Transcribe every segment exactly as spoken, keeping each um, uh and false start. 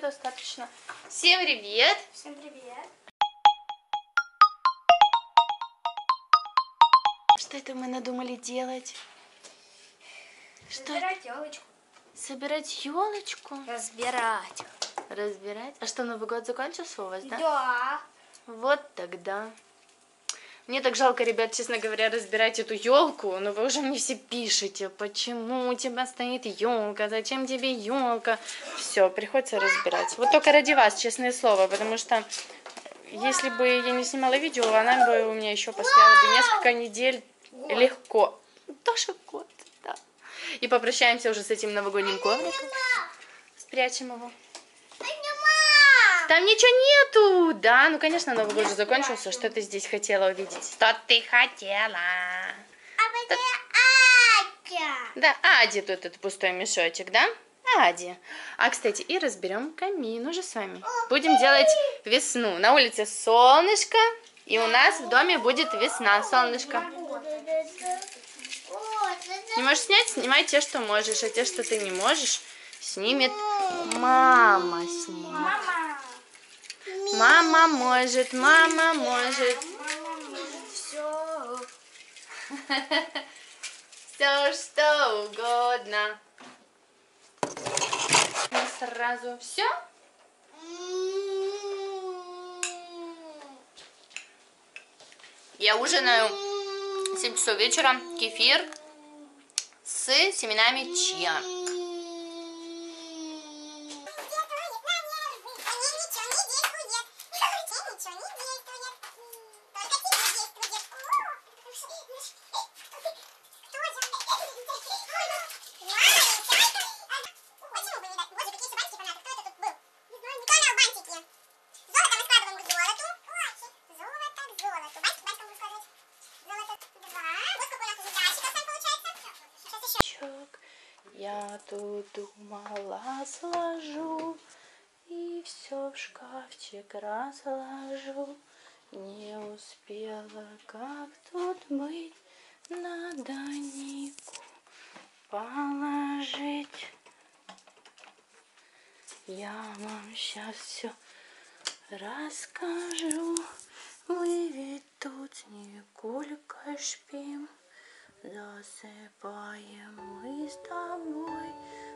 достаточно. Всем привет! Всем привет! Что это мы надумали делать? Что Собирать елочку. Собирать елочку? Разбирать. Разбирать? А что, Новый год закончился у вас, да? Да. Вот тогда. Мне так жалко, ребят, честно говоря, разбирать эту елку, но вы уже мне все пишете, почему у тебя стоит елка, зачем тебе елка. Все, приходится разбирать. Вот только ради вас, честное слово, потому что если бы я не снимала видео, она бы у меня еще постояла бы несколько недель легко. Тоже год, да. И попрощаемся уже с этим новогодним ковриком. Спрячем его. Там ничего нету. Да, ну конечно, Новый год же закончился. Что ты здесь хотела увидеть? Что ты хотела? А это Адя. Да, Ади тут этот пустой мешочек, да? Ади. А, кстати, и разберем камин уже с вами. Будем делать весну. На улице солнышко, и у нас в доме будет весна, солнышко. Не можешь снять? Снимай те, что можешь, а те, что ты не можешь, снимет мама. Снимет. Мама. Мама может, мама может. Все. Все, что угодно. И сразу все. Я ужинаю в семь часов вечера. Кефир с семенами чиа. Я тут думала, сложу и все в шкафчик разложу. Не успела, как тут быть, надо Нику положить. Я вам сейчас все расскажу. Мы ведь тут с Никулькой шпим. Засыпаем мы с тобой.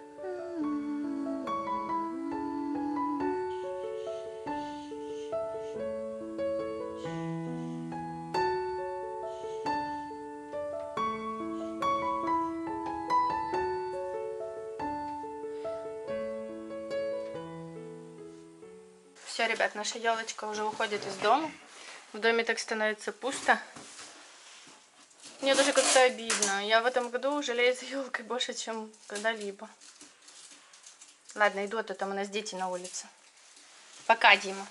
Все, ребят, наша елочка уже уходит из дома. В доме так становится пусто. Мне даже как-то обидно. Я в этом году жалею за елкой больше, чем когда-либо. Ладно, иду, а то там у нас дети на улице. Пока, Дима.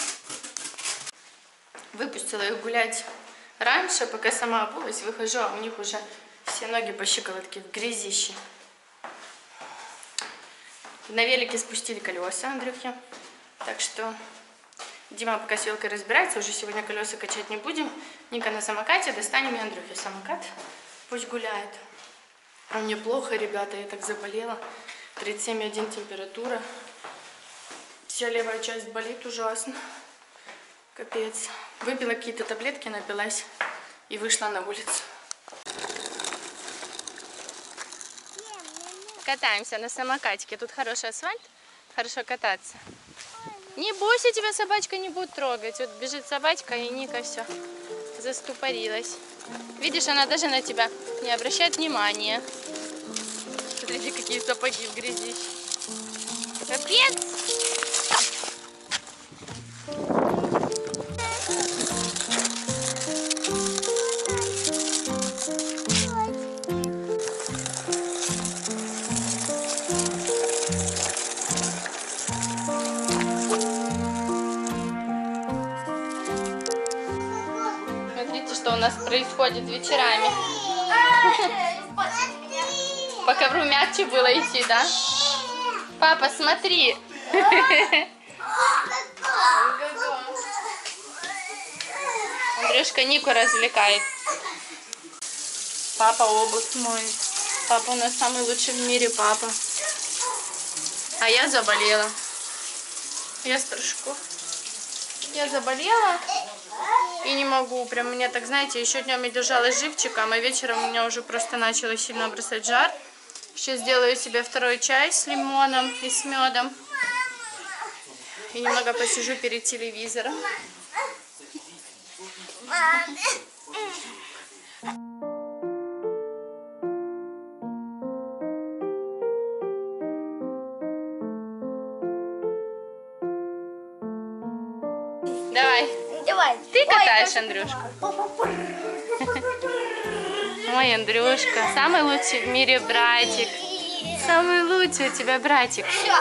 Выпустила их гулять раньше, пока сама обулась, выхожу, а у них уже все ноги по щиколотке в грязище. На велике спустили колеса Андрюхе. Так что Дима пока с елкой разбирается, уже сегодня колеса качать не будем. Ника на самокате, достанем и Андрюхе самокат. Пусть гуляет. А мне плохо, ребята, я так заболела. тридцать семь и один температура. Вся левая часть болит ужасно. Капец. Выпила какие-то таблетки, напилась и вышла на улицу. Катаемся на самокатике. Тут хороший асфальт, хорошо кататься. Не бойся, тебя собачка не будет трогать. Вот бежит собачка, и Ника все заступорилась. Видишь, она даже на тебя не обращает внимания. Смотрите, какие сапоги в грязище. Капец! Что у нас происходит вечерами. По ковру мягче было идти, да? Папа, смотри. Андрюшка Нику развлекает. Папа обувь моет. Папа у нас самый лучший в мире папа. А я заболела. Я стружку. Я заболела и не могу. Прям меня так, знаете, еще днем я держалась живчиком, а вечером у меня уже просто начало сильно бросать жар. Сейчас сделаю себе второй чай с лимоном и с медом. И немного посижу перед телевизором. Давай. Давай. Ты катаешь, Андрюшку. Ой, Андрюшка, самый лучший в мире братик. Самый лучший у тебя братик. Все.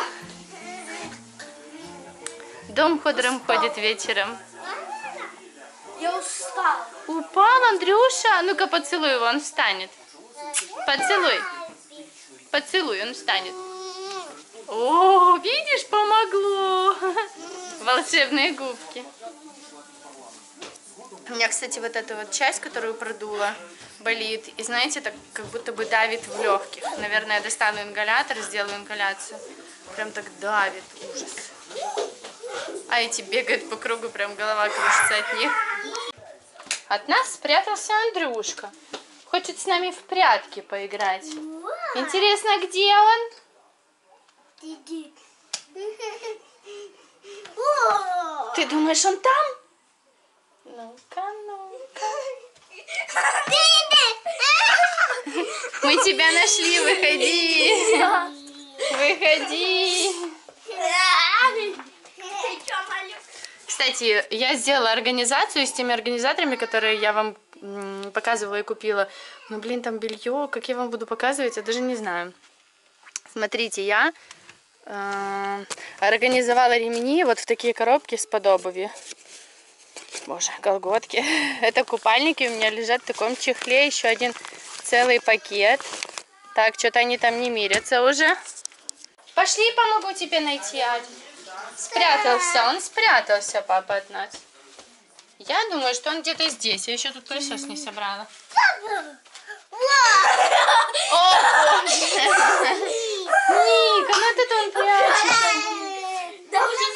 Дом ходором ходит вечером. Я устал. Упал, Андрюша? Ну-ка поцелуй его, он встанет. Поцелуй. Поцелуй, он встанет. О, видишь, помогло. Волшебные губки. У меня, кстати, вот эта вот часть, которую продула, болит. И знаете, так как будто бы давит в легких. Наверное, я достану ингалятор, сделаю ингаляцию. Прям так давит. Ужас. А эти бегают по кругу, прям голова кружится от них. От нас спрятался Андрюшка. Хочет с нами в прятки поиграть. Интересно, где он? Ты думаешь, он там? Ну-ка, ну-ка. Мы тебя нашли, выходи. Выходи. Кстати, я сделала организацию с теми организаторами, которые я вам показывала и купила. Ну, блин, там белье, как я вам буду показывать, я даже не знаю. Смотрите, я э, организовала ремни вот в такие коробки из-под обуви. Боже, колготки. Это купальники у меня лежат в таком чехле. Еще один целый пакет. Так, что-то они там не мирятся уже. Пошли, помогу тебе найти один. Спрятался, он спрятался, папа, от нас. Я думаю, что он где-то здесь. Я еще тут пылесос не собрала. О, боже. Ника, ну это он прячется. Да уже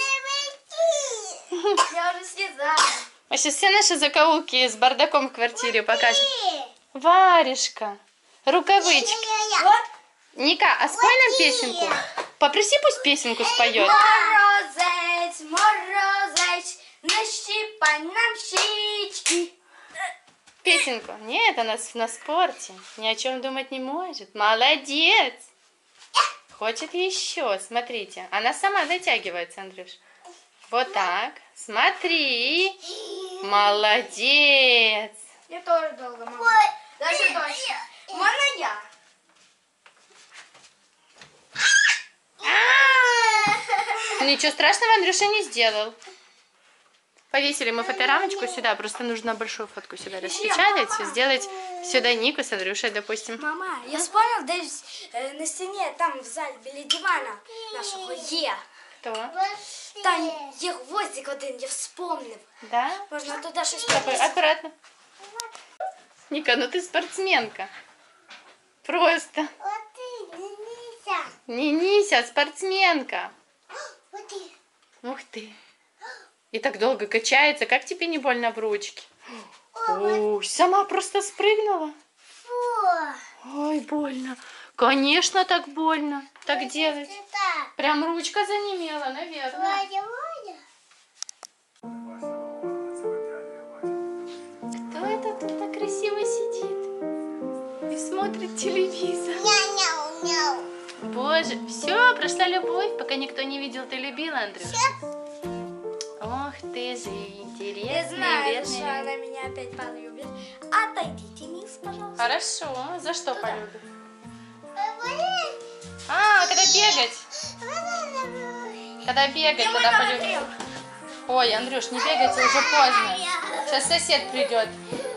я уже связала. А сейчас все наши закоулки с бардаком в квартире покажем. Варежка, рукавычки. Вот. Ника, а спой нам песенку. Попроси, пусть песенку споет. Морозець, морозець, нащипай нам щічки. Песенку. Нет, она на спорте. Ни о чем думать не может. Молодец. Хочет еще. Смотрите. Она сама дотягивается, Андрюш. Вот так. Смотри. Молодец. Я тоже долго могу. Даже дольше. Можно я? Ничего страшного Андрюша не сделал. Повесили мы фоторамочку сюда. Просто нужно большую фотку сюда распечатать. Сделать сюда Нику с Андрюшей, допустим. Мама, я вспомнил, десь э, на стене, там в зале, біля дивана нашого є. Кто? Там є гвоздик один, я вспомнив. Да? Можна туди щось Такой, повісити. аккуратно. Ника, ну ты спортсменка. Просто. Не Нися, спортсменка. Ух ты. И так долго качается. Как тебе не больно в ручке? Ой, сама просто спрыгнула. Ой, больно. Конечно, так больно. Так делать. Прям ручка занемела, наверное. Кто это тут так красиво сидит и смотрит телевизор? Боже, все, прошла любовь, пока никто не видел, ты любила, Андрюш? Ох ты же интересный, Я знаю, вредный. что она меня опять полюбит. Отойдите, мисс, пожалуйста. Хорошо, за что полюбит? А, когда бегать. Когда бегать, Я тогда мой полюбит. Ой, Андрюш, не бегайте, уже поздно. Сейчас сосед придет.